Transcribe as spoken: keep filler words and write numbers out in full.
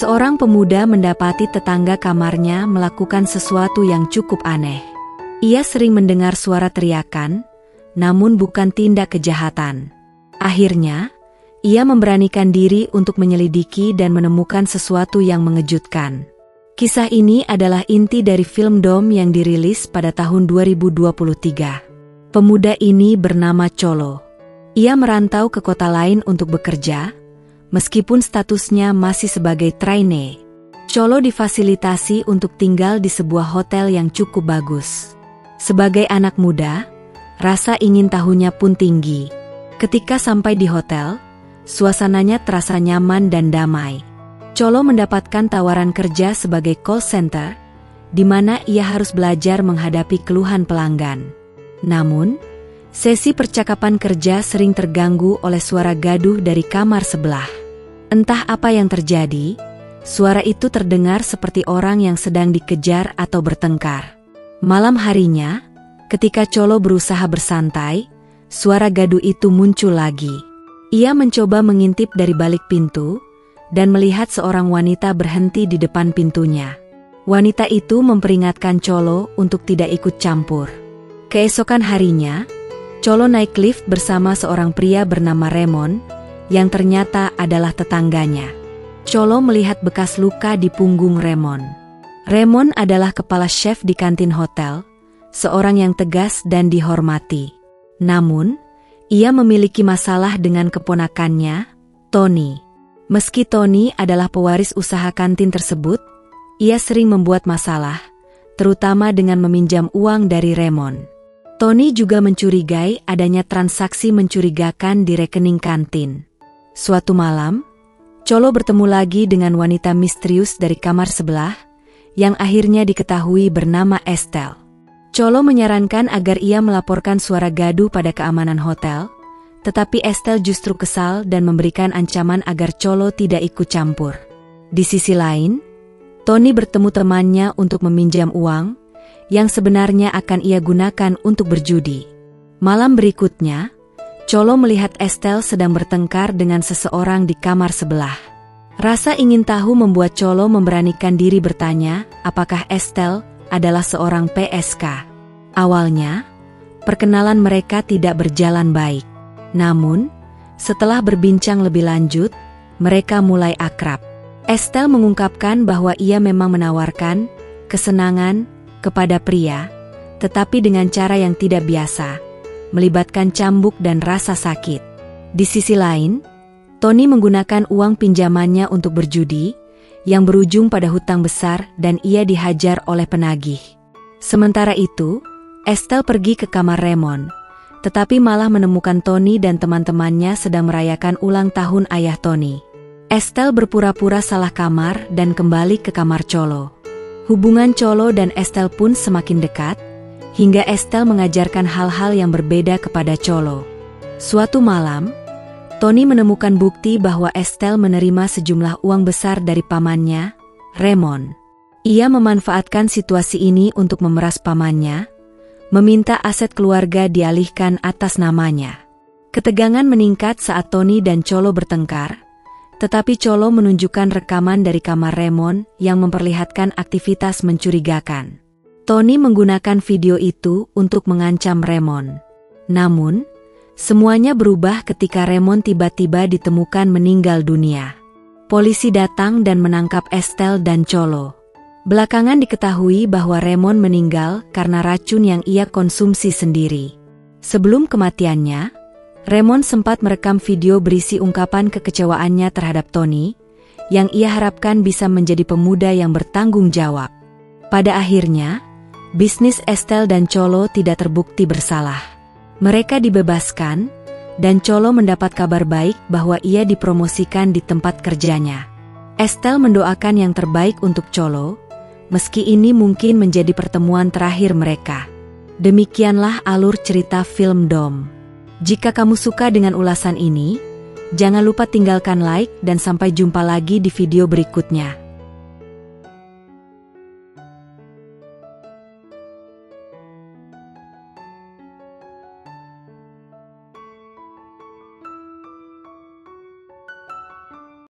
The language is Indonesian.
Seorang pemuda mendapati tetangga kamarnya melakukan sesuatu yang cukup aneh. Ia sering mendengar suara teriakan, namun bukan tindak kejahatan. Akhirnya, ia memberanikan diri untuk menyelidiki dan menemukan sesuatu yang mengejutkan. Kisah ini adalah inti dari film Dom yang dirilis pada tahun dua ribu dua puluh tiga. Pemuda ini bernama Cholo. Ia merantau ke kota lain untuk bekerja, meskipun statusnya masih sebagai trainee. Cholo difasilitasi untuk tinggal di sebuah hotel yang cukup bagus. Sebagai anak muda, rasa ingin tahunya pun tinggi. Ketika sampai di hotel, suasananya terasa nyaman dan damai. Cholo mendapatkan tawaran kerja sebagai call center, di mana ia harus belajar menghadapi keluhan pelanggan. Namun, sesi percakapan kerja sering terganggu oleh suara gaduh dari kamar sebelah. Entah apa yang terjadi, suara itu terdengar seperti orang yang sedang dikejar atau bertengkar. Malam harinya, ketika Cholo berusaha bersantai, suara gaduh itu muncul lagi. Ia mencoba mengintip dari balik pintu, dan melihat seorang wanita berhenti di depan pintunya. Wanita itu memperingatkan Cholo untuk tidak ikut campur. Keesokan harinya, Cholo naik lift bersama seorang pria bernama Raymond, yang ternyata adalah tetangganya. Cholo melihat bekas luka di punggung Raymond. Raymond adalah kepala chef di kantin hotel, seorang yang tegas dan dihormati. Namun, ia memiliki masalah dengan keponakannya, Tony. Meski Tony adalah pewaris usaha kantin tersebut, ia sering membuat masalah, terutama dengan meminjam uang dari Raymond. Tony juga mencurigai adanya transaksi mencurigakan di rekening kantin. Suatu malam, Cholo bertemu lagi dengan wanita misterius dari kamar sebelah, yang akhirnya diketahui bernama Estelle. Cholo menyarankan agar ia melaporkan suara gaduh pada keamanan hotel, tetapi Estelle justru kesal dan memberikan ancaman agar Cholo tidak ikut campur. Di sisi lain, Tony bertemu temannya untuk meminjam uang, yang sebenarnya akan ia gunakan untuk berjudi. Malam berikutnya, Cholo melihat Estelle sedang bertengkar dengan seseorang di kamar sebelah. Rasa ingin tahu membuat Cholo memberanikan diri bertanya, apakah Estelle adalah seorang P S K. Awalnya, perkenalan mereka tidak berjalan baik. Namun, setelah berbincang lebih lanjut, mereka mulai akrab. Estelle mengungkapkan bahwa ia memang menawarkan kesenangan kepada pria, tetapi dengan cara yang tidak biasa, melibatkan cambuk dan rasa sakit. Di sisi lain, Tony menggunakan uang pinjamannya untuk berjudi, yang berujung pada hutang besar dan ia dihajar oleh penagih. Sementara itu, Estelle pergi ke kamar Raymond, tetapi malah menemukan Tony dan teman-temannya sedang merayakan ulang tahun ayah Tony. Estelle berpura-pura salah kamar dan kembali ke kamar Cholo. Hubungan Cholo dan Estelle pun semakin dekat, hingga Estelle mengajarkan hal-hal yang berbeda kepada Cholo. Suatu malam, Tony menemukan bukti bahwa Estelle menerima sejumlah uang besar dari pamannya, Raymond. Ia memanfaatkan situasi ini untuk memeras pamannya, meminta aset keluarga dialihkan atas namanya. Ketegangan meningkat saat Tony dan Cholo bertengkar, tetapi Cholo menunjukkan rekaman dari kamar Raymond yang memperlihatkan aktivitas mencurigakan. Tony menggunakan video itu untuk mengancam Raymond. Namun, semuanya berubah ketika Raymond tiba-tiba ditemukan meninggal dunia. Polisi datang dan menangkap Estelle dan Cholo. Belakangan diketahui bahwa Raymond meninggal karena racun yang ia konsumsi sendiri. Sebelum kematiannya, Raymond sempat merekam video berisi ungkapan kekecewaannya terhadap Tony, yang ia harapkan bisa menjadi pemuda yang bertanggung jawab. Pada akhirnya, bisnis Estelle dan Cholo tidak terbukti bersalah. Mereka dibebaskan, dan Cholo mendapat kabar baik bahwa ia dipromosikan di tempat kerjanya. Estelle mendoakan yang terbaik untuk Cholo, meski ini mungkin menjadi pertemuan terakhir mereka. Demikianlah alur cerita film Dom. Jika kamu suka dengan ulasan ini, jangan lupa tinggalkan like dan sampai jumpa lagi di video berikutnya.